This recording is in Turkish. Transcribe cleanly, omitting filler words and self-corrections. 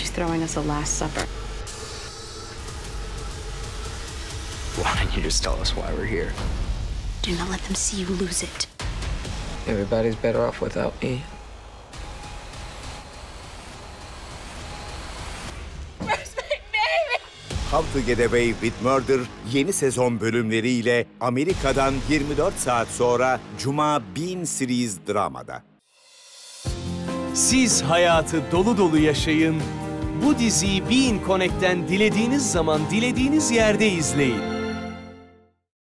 He's throwing us a Last Supper. Why don't you just tell us why we're here? Do not let them see you lose it. Everybody's better off without me. Where's my baby? How to Get Away with Murder yeni sezon bölümleriyle Amerika'dan 24 saat sonra Cuma Bean Series Drama'da. Siz hayatı dolu dolu yaşayın. Bu diziyi Bean Connect'ten dilediğiniz zaman dilediğiniz yerde izleyin.